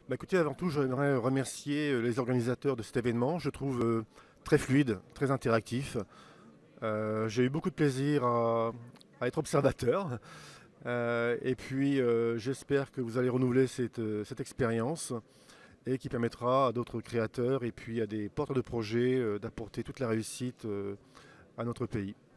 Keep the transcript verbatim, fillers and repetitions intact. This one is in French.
Bah, écoutez, avant tout, j'aimerais remercier euh, les organisateurs de cet événement. Je trouve euh, très fluide, très interactif. Euh, j'ai eu beaucoup de plaisir à, à être observateur. Euh, et puis, euh, j'espère que vous allez renouveler cette, euh, cette expérience et qui permettra à d'autres créateurs et puis à des porteurs de projets euh, d'apporter toute la réussite euh, à notre pays.